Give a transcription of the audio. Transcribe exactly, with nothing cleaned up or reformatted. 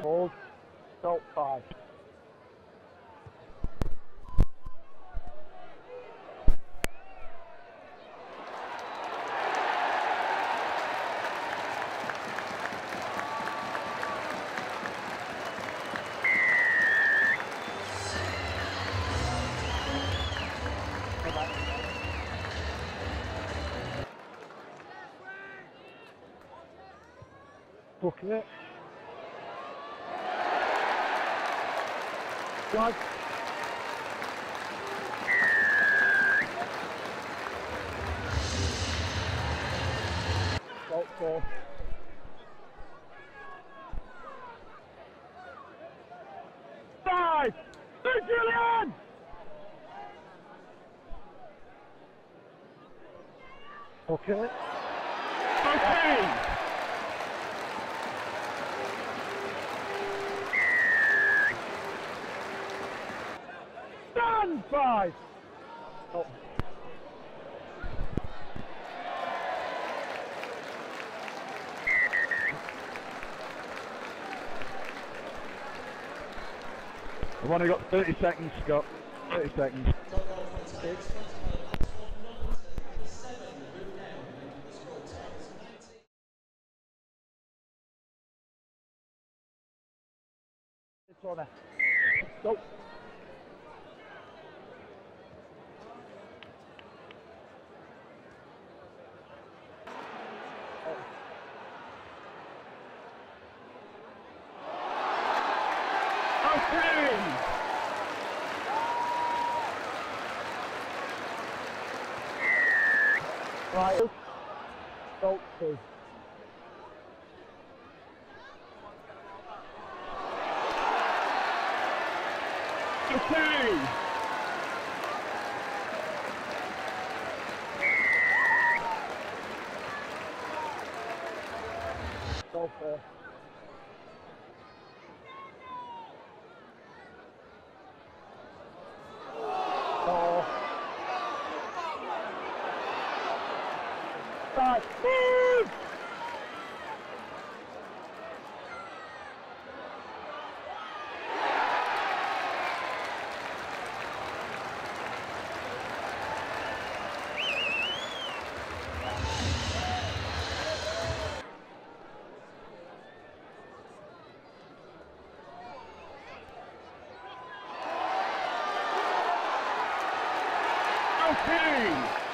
Hold. Stop five. Booking it. Flag. Fault four. Five! Three, Julian! Okay. Okay! Stand five! Oh. I've only got thirty seconds, Scott. thirty seconds. It's on there. Go. Okay. Right. Go two. Okay. Go four. Four. Five. Move! Okay.